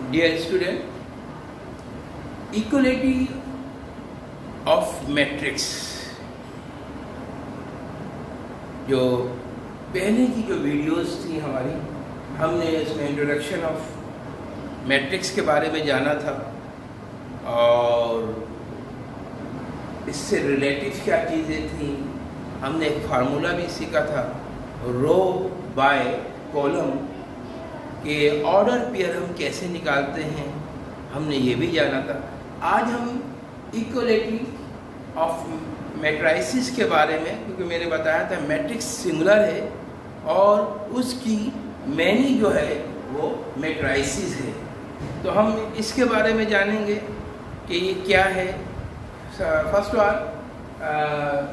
Dear student, equality of matrix जो पहले की जो वीडियोस थी हमारी, हमने इसमें इंट्रोडक्शन ऑफ मैट्रिक्स के बारे में जाना था और इससे रिलेटिव क्या चीज़ें थी। हमने एक फार्मूला भी सीखा था, रो बाय कॉलम के ऑर्डर पेयर हम कैसे निकालते हैं, हमने ये भी जाना था। आज हम इक्वलिटी ऑफ मैट्राइसिस के बारे में, क्योंकि मैंने बताया था मैट्रिक्स सिंगुलर है और उसकी मैनी जो है वो मैट्राइसिस है, तो हम इसके बारे में जानेंगे कि ये क्या है। First all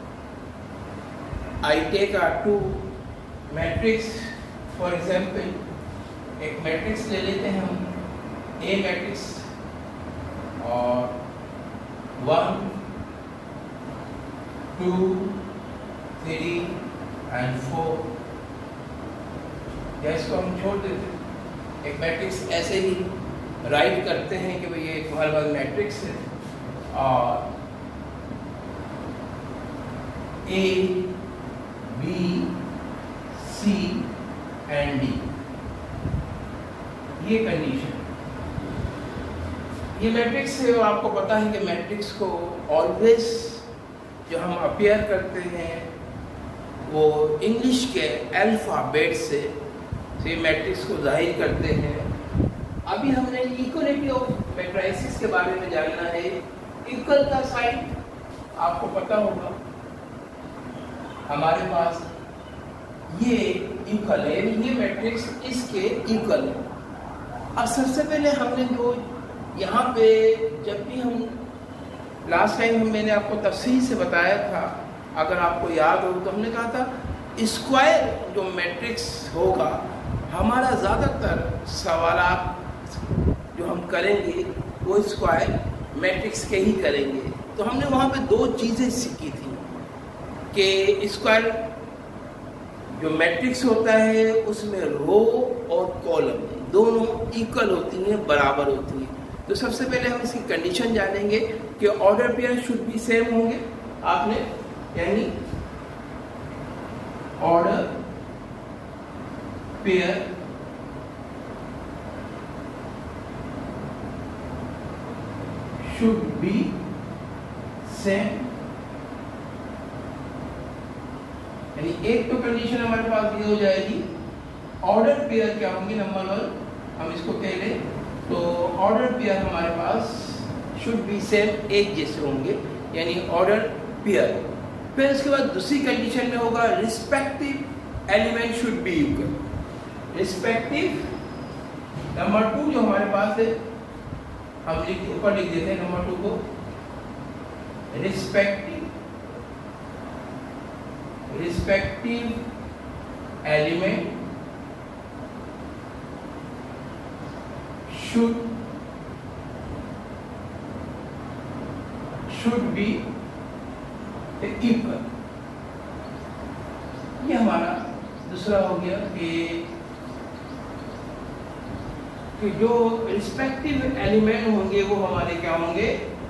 I take two matrix, for example एक मैट्रिक्स ले लेते हैं हम, ए मैट्रिक्स और 1 2 3 and 4, या इसको हम छोड़ देते हैं। एक मैट्रिक्स ऐसे ही राइट करते हैं कि भाई ये हमारे पास मैट्रिक्स है और A B C and D, ये कंडीशन। ये मैट्रिक्स है और आपको पता है कि मैट्रिक्स को ऑलवेज जो हम अपेयर करते हैं वो इंग्लिश के अल्फ़ाबेट से मैट्रिक्स को जाहिर करते हैं। अभी हमने इक्वलिटी ऑफ मैट्राइसिस के बारे में जानना है। इक्वल का साइन आपको पता होगा, हमारे पास ये इक्वल है, ये मैट्रिक्स इसके इक्वल है। अब सबसे पहले हमने जो यहाँ पे, जब भी हम लास्ट टाइम मैंने आपको तफसील से बताया था, अगर आपको याद हो तो हमने कहा था स्क्वायर जो मैट्रिक्स होगा, हमारा ज़्यादातर सवालात जो हम करेंगे वो स्क्वायर मैट्रिक्स के ही करेंगे। तो हमने वहाँ पे दो चीज़ें सीखी थी कि स्क्वायर जो मैट्रिक्स होता है उसमें रो और कॉलम दोनों इक्वल होती हैं, बराबर होती हैं। तो सबसे पहले हम इसकी कंडीशन जानेंगे कि order pair should be same होंगे आपने, यानी order pair should be same. यानी एक तो कंडीशन हमारे पास ये हो जाएगी, ऑर्डर पेयर क्या होंगे, नंबर 1 हम इसको कह लें, तो ऑर्डर पेयर हमारे पास शुड बी सेम, एक जैसे होंगे, यानी ऑर्डर पेयर। फिर उसके बाद दूसरी कंडीशन में होगा respective element should be equal. Respective number 2 जो हमारे पास है, हम ऊपर लिख देते हैं नंबर 2 को, respective element should be equal। ये हमारा दूसरा हो गया कि जो रिस्पेक्टिव एलिमेंट होंगे वो हमारे क्या होंगे,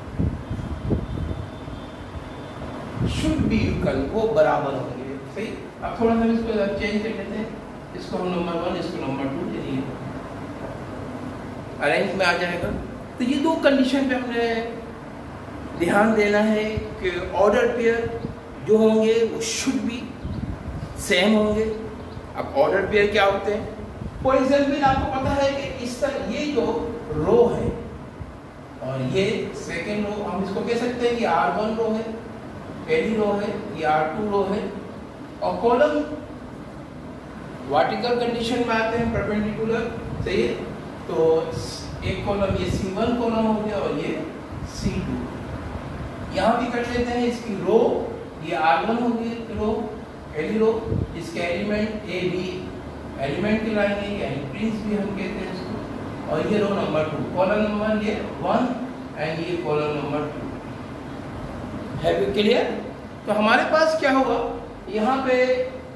शुड बी इक्वल, वो बराबर होंगे। सही। अब थोड़ा सा इसको चेंज कर लेते हैं, इसको हम नंबर 1, इसको नंबर 2, चलिए अरेंज में आ जाएगा। तो ये दो कंडीशन पे हमने ध्यान देना है कि ऑर्डर पेयर जो होंगे वो शुड बी सेम होंगे। अब ऑर्डर पेयर क्या होते हैं, फॉर एग्जाम्पल आपको पता है कि इस तरह ये जो रो है और ये सेकेंड रो, हम इसको कह सकते हैं कि R1 रो है, पहली रो है, ये R2 रो है, और कॉलम वर्टिकल कंडीशन में आते हैं, परपेंडिकुलर। सही है। तो एक कॉलम ये C1 कॉलम हो गया और ये C2। यहाँ भी कर लेते हैं इसकी रो, ये R1 हो गई रो, पहली रो, इसके एलिमेंट ए बी एलिमेंट की लाइन है, यानी प्रिंस भी हम कहते हैं इसको, और ये रो नंबर 2, कॉलम नंबर ये 1 एंड ये कॉलम नंबर 2। है भी क्लियर? तो हमारे पास क्या होगा, यहाँ पे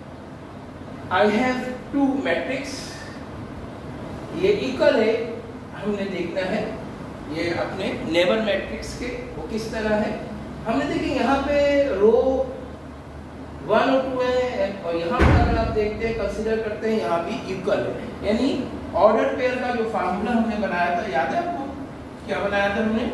I have 2 मैट्रिक्स, ये इक्वल है, हमने देखना है ये अपने नेबर मैट्रिक्स के वो किस तरह है। हमने देखिए यहाँ पे रो 1 और 2 है और यहाँ पर अगर आप देखते हैं कंसीडर करते हैं यहाँ भी इक्वल है, यानी ऑर्डर पेयर का जो फार्मूला हमने बनाया था याद है आपको, क्या बनाया था हमने?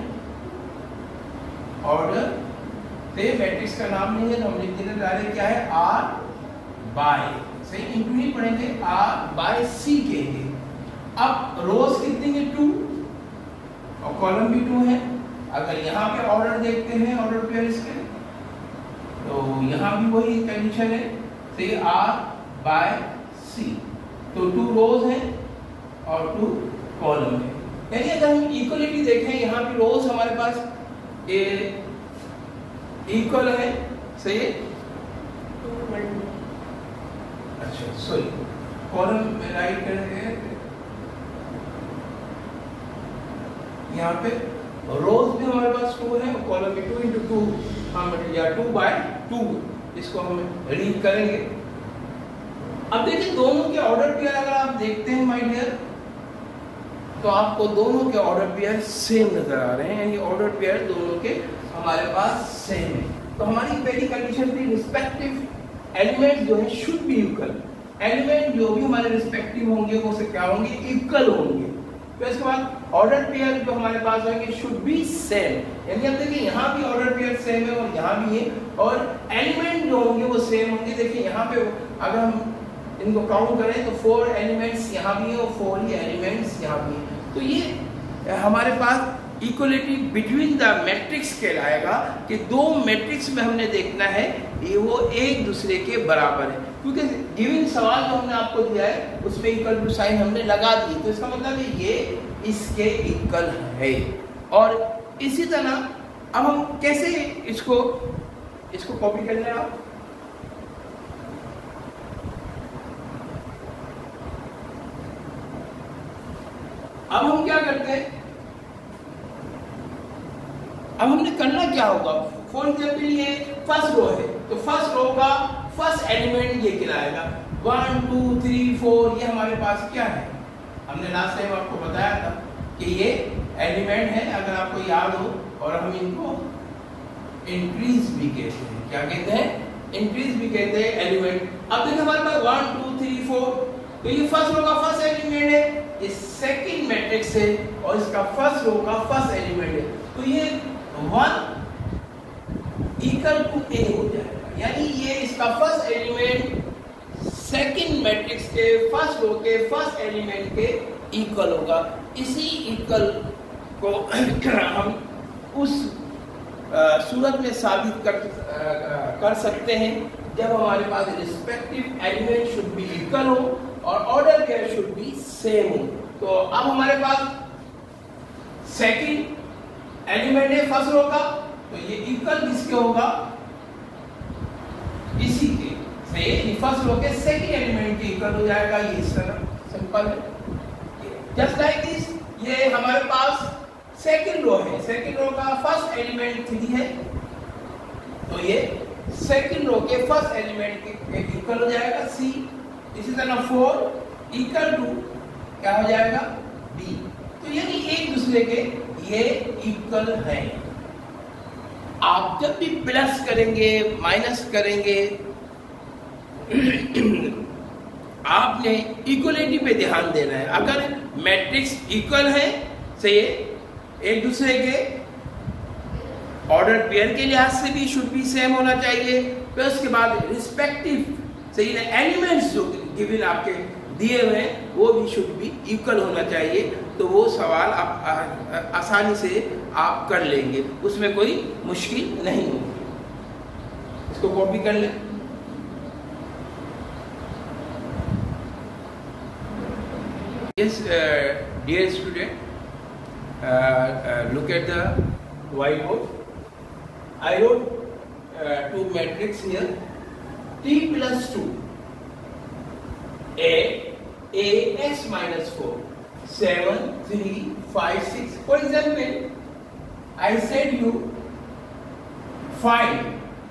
ऑर्डर पे मैट्रिक्स का नाम नहीं है तो हम लिख देते डायरेक्ट क्या है R बाय, सही इंटू नहीं पढ़ेंगे, R बाय C के लिए। अब रोज कितनी है 2 और कॉलम भी 2 है। अगर यहाँ पे ऑर्डर देखते हैं ऑर्डर पेयर इसके तो यहाँ भी वही कंडीशन है, सही R बाय C, तो 2 रोज है और 2 कॉलम है। यानी अगर हम इक्वलिटी देखें यहाँ पे रोज हमारे पास इक्वल है, सही है, अच्छा सॉरी कॉलम में राइट करेंगे यहाँ पे रोज भी हमारे पास 2 है और कॉलम भी 2 इंटू 2 हम या 2 बाय 2 इसको हम रीड करेंगे। अब देखिए दोनों के ऑर्डर पेयर अगर आप देखते हैं माय डियर तो आपको दोनों के ऑर्डर पेयर सेम नजर आ रहे हैं, यानी ऑर्डर पेयर दोनों के हमारे पास सेम है। तो हमारी पहली कंडीशन थी रिस्पेक्टिव एलिमेंट जो है शुड बी इक्वल, एलिमेंट जो भी हमारे रिस्पेक्टिव होंगे वो से क्या होंगे इक्वल होंगे। तो इसके बाद ऑर्डर पेयर जो हमारे पास होंगे शुड बी सेम, यानी अब देखिए यहाँ भी ऑर्डर पेयर सेम है और यहाँ भी है और एलिमेंट जो होंगे वो सेम होंगे। देखिए यहाँ पे अगर हम इनको काउंट करें तो 4 एलिमेंट्स यहाँ भी है और 4 ही एलिमेंट्स यहाँ भी है। तो ये हमारे पास इक्वलिटी बिटवीन द मैट्रिक्स कहलाएगा कि 2 मैट्रिक्स में हमने देखना है ये वो एक दूसरे के बराबर है, क्योंकि गिवन सवाल जो हमने आपको दिया है उसमें इक्वल टू साइन हमने लगा दी, तो इसका मतलब है ये इसके इक्वल है। और इसी तरह अब हम कैसे इसको कॉपी कर लें आप, अब हम क्या करते हैं, अब हमने करना क्या होगा, फॉर एग्जाम्पल ये फर्स्ट रो है तो फर्स्ट रो का फर्स्ट एलिमेंट ये कहलाएगा 1 2 3 4, ये हमारे पास क्या है, हमने लास्ट टाइम आपको बताया था कि ये एलिमेंट है अगर आपको याद हो, और हम इनको इंक्रीज भी कहते हैं, क्या कहते हैं, इंक्रीज भी कहते हैं एलिमेंट। अब देखिए हमारे पास 1 2 3 4, तो ये फर्स्ट रो का फर्स्ट एलिमेंट है, ये सेकंड मैट्रिक्स है और इसका फर्स्ट रो का फर्स्ट एलिमेंट है, तो ये 1 इक्वल टू ए हो जाएगा, यानी ये इसका फर्स्ट एलिमेंट सेकंड मैट्रिक्स के फर्स्ट रो के फर्स्ट एलिमेंट के इक्वल होगा। इसी इक्वल को हम उस सूरत में साबित कर सकते हैं जब हमारे पास respective element should be equal हो और order pair should be same हो। तो अब हमारे पास सेकंड एलिमेंट है फर्स्ट रो का, तो ये इक्वल किसके होगा, इसी के, सही, फर्स्ट रो के सेकंड एलिमेंट के इक्वल हो जाएगा, ये इस तरह सिंपल है। जस्ट लाइक दिस, ये हमारे पास सेकंड रो है, सेकंड रो का फर्स्ट एलिमेंट 3 है, तो ये सेकंड रो के फर्स्ट एलिमेंट के इक्वल हो जाएगा C। इसी तरह 4 इक्वल टू क्या हो जाएगा D। तो यानी एक दूसरे के ये इक्वल है। आप जब भी प्लस करेंगे माइनस करेंगे आपने इक्वलिटी पे ध्यान देना है। अगर मैट्रिक्स इक्वल है, सही है, एक दूसरे के ऑर्डर पेयर के लिहाज से भी शुड बी सेम होना चाहिए, फिर उसके बाद रिस्पेक्टिव, सही है, एलिमेंट्स जो गिवन आपके दिए हुए हैं वो भी शुड बी इक्वल होना चाहिए, तो वो सवाल आप आसानी से आप कर लेंगे, उसमें कोई मुश्किल नहीं होगी। इसको कॉपी कर लें। Yes, dear student, look at the whiteboard. I wrote 2 matrix here. T plus 2, a x minus 4, 7 3 5 6. For example, I said you find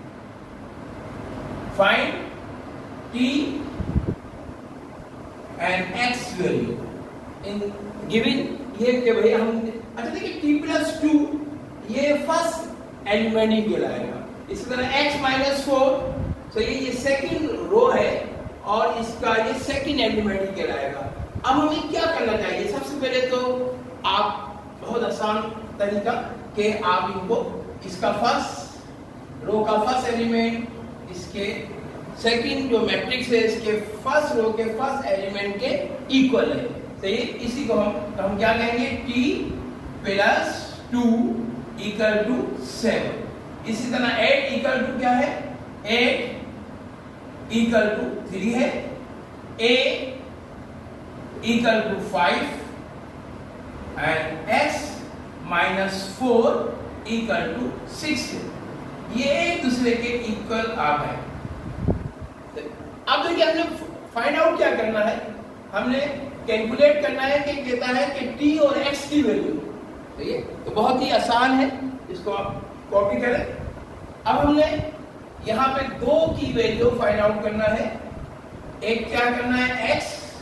t and x value in given ये कि भाई हम अच्छा देखिए t+2 ये फर्स्ट एलिमेंट ही कहलाएगा। इसी तरह x-4 तो ये सेकंड रो है और इसका ये सेकंड एलिमेंट ही कहलाएगा। अब हमें क्या करना चाहिए? सबसे पहले तो आप बहुत आसान तरीका कि आप इनको इसका फर्स्ट रो का फर्स्ट एलिमेंट इसके सेकंड जो मैट्रिक्स है इसके फर्स्ट रो के फर्स्ट एलिमेंट के इक्वल है। सही, इसी को हम क्या कहेंगे t+2 = 7। इसी तरह 8 = क्या है? 8 = 3 है, a = 5 and x-4 = 6 है। ये एक दूसरे के इक्वल आ गए। अब देखिए हमने फाइंड आउट क्या करना है, हमने कैलकुलेट करना है कि कहता है कि t और x की वैल्यू। तो बहुत ही आसान है, इसको आप कॉपी करें। अब हमने यहाँ पे 2 की वैल्यू फाइंड आउट करना है। एक क्या करना है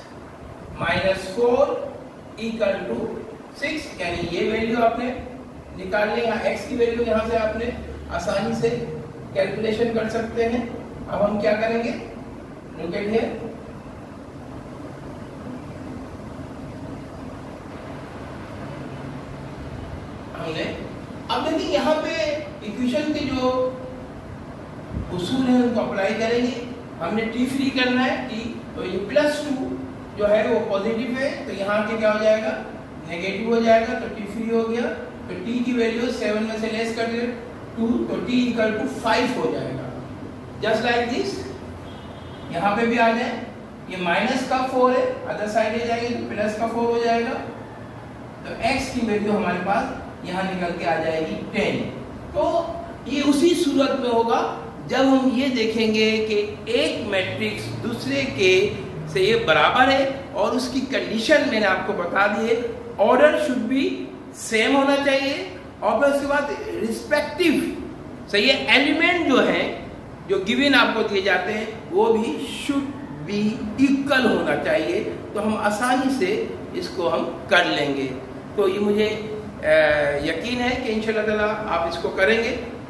x-4 = 6, यानी ये वैल्यू आपने निकाल ली। यहाँ x की वैल्यू यहाँ से आपने आसानी से कैलकुलेशन कर सकते हैं। अब हम क्या करेंगे, लुक एट हियर, हमने अब देखिए यहाँ पे इक्वेशन के जो उसूल है उनको अप्लाई करेंगे। हमने t फ्री करना है, t तो ये +2 जो है वो पॉजिटिव है तो यहाँ के क्या हो जाएगा, नेगेटिव हो जाएगा, तो t फ्री हो गया। तो t की वैल्यू 7 में से लेस कर दे 2, तो t = 5 हो जाएगा। जस्ट लाइक दिस, यहाँ पे भी आ जाए, ये -4 है, अदर साइड ले जाएंगे तो +4 हो जाएगा। तो x की वैल्यू हमारे पास यहाँ निकल के आ जाएगी 10। तो ये उसी सूरत में होगा जब हम ये देखेंगे कि एक मैट्रिक्स दूसरे के से ये बराबर है और उसकी कंडीशन मैंने आपको बता दी है, ऑर्डर शुड बी सेम होना चाहिए और फिर उसके बाद रिस्पेक्टिव सही है एलिमेंट जो है जो गिवन आपको दिए जाते हैं वो भी शुड बी इक्वल होना चाहिए। तो हम आसानी से इसको हम कर लेंगे। तो ये मुझे यकीन है कि इंशाल्लाह ताला आप इसको करेंगे।